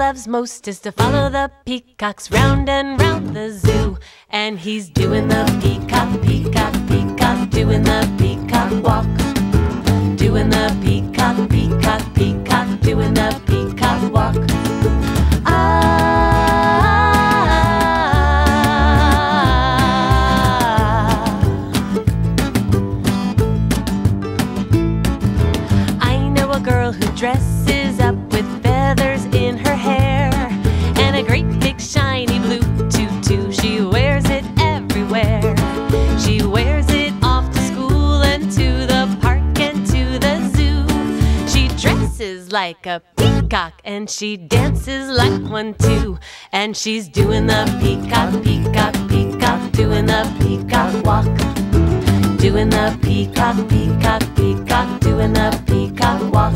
loves most is to follow the peacocks round and round the zoo. And he's doing the peacock, peacock, peacock, doing the peacock walk. Doing the peacock, peacock, peacock, doing the peacock walk. I know a girl who dresses up with feathers in her hair and a great big shiny blue tutu. She wears it everywhere. She wears it off to school and to the park and to the zoo. She dresses like a peacock and she dances like one too. And she's doing the peacock, peacock, peacock, doing the peacock walk. Doing the peacock, peacock, peacock, doing the peacock walk.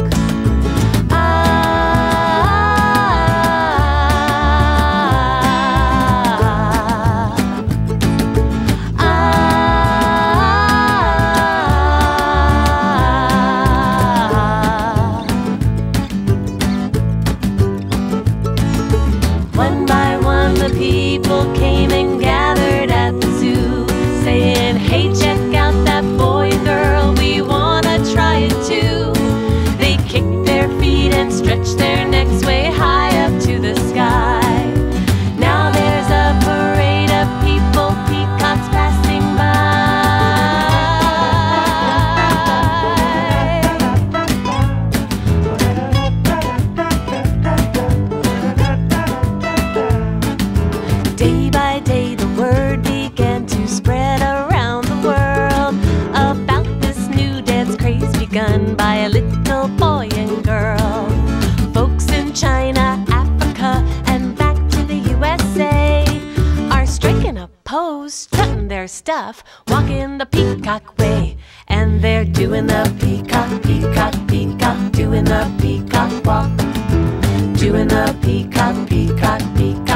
One by one the people came and gathered at the zoo, saying, hey, check out that boy and girl, we wanna try it too. They kicked their feet and stretched their necks way high up to the sky. Now there's a parade of people, peacocks passing by. Day by day the word began to spread around the world about this new dance craze begun by a little boy and girl. Folks in China, Africa, and back to the USA are striking a pose, strutting their stuff, walking the peacock way. And they're doing the peacock, peacock, peacock, doing the peacock walk. Doing the peacock, peacock, peacock,